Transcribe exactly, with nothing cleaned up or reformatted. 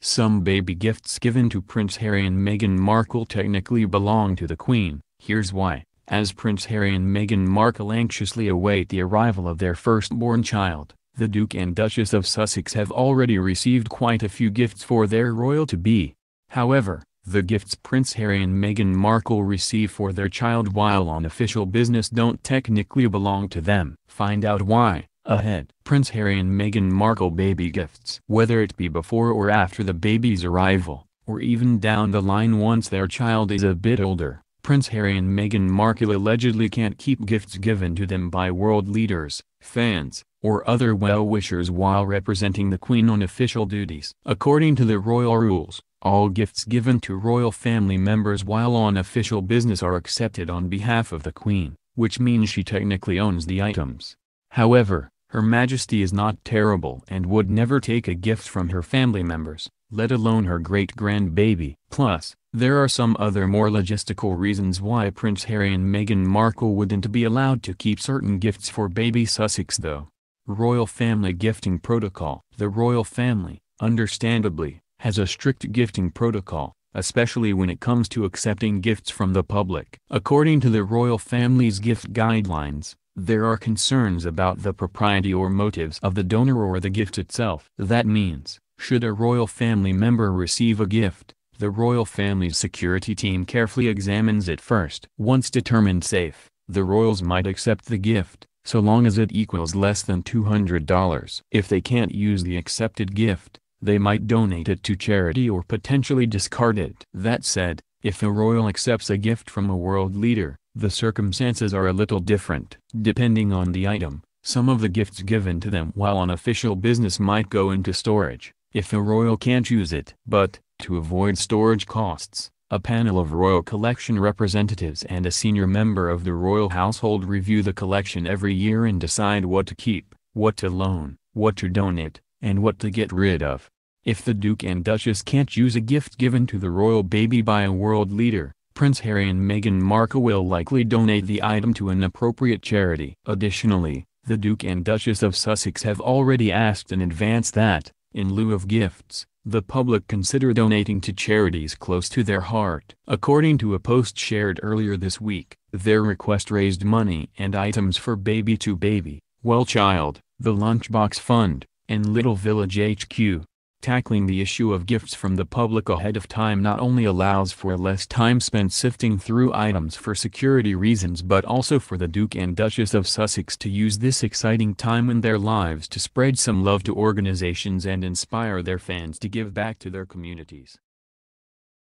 Some baby gifts given to Prince Harry and Meghan Markle technically belong to the Queen. Here's why. As Prince Harry and Meghan Markle anxiously await the arrival of their firstborn child, the Duke and Duchess of Sussex have already received quite a few gifts for their royal-to-be. However, the gifts Prince Harry and Meghan Markle receive for their child while on official business don't technically belong to them. Find out why, ahead. Prince Harry and Meghan Markle baby gifts. Whether it be before or after the baby's arrival, or even down the line once their child is a bit older, Prince Harry and Meghan Markle allegedly can't keep gifts given to them by world leaders, fans, or other well-wishers while representing the Queen on official duties. According to the royal rules, all gifts given to royal family members while on official business are accepted on behalf of the Queen, which means she technically owns the items. However, Her Majesty is not terrible and would never take a gift from her family members, let alone her great-grandbaby. Plus, there are some other more logistical reasons why Prince Harry and Meghan Markle wouldn't be allowed to keep certain gifts for baby Sussex though. Royal Family Gifting Protocol. The royal family, understandably, has a strict gifting protocol, especially when it comes to accepting gifts from the public. According to the royal family's gift guidelines, there are concerns about the propriety or motives of the donor or the gift itself. That means, should a royal family member receive a gift, the royal family's security team carefully examines it first. Once determined safe, the royals might accept the gift, so long as it equals less than two hundred dollars. If they can't use the accepted gift, they might donate it to charity or potentially discard it. That said, if a royal accepts a gift from a world leader, the circumstances are a little different. Depending on the item, some of the gifts given to them while on official business might go into storage, if a royal can't use it. But, to avoid storage costs, a panel of royal collection representatives and a senior member of the royal household review the collection every year and decide what to keep, what to loan, what to donate, and what to get rid of. If the Duke and Duchess can't use a gift given to the royal baby by a world leader, Prince Harry and Meghan Markle will likely donate the item to an appropriate charity. Additionally, the Duke and Duchess of Sussex have already asked in advance that, in lieu of gifts, the public consider donating to charities close to their heart. According to a post shared earlier this week, their request raised money and items for Baby to Baby, Well Child, the Lunchbox Fund, and Little Village H Q. Tackling the issue of gifts from the public ahead of time not only allows for less time spent sifting through items for security reasons but also for the Duke and Duchess of Sussex to use this exciting time in their lives to spread some love to organizations and inspire their fans to give back to their communities.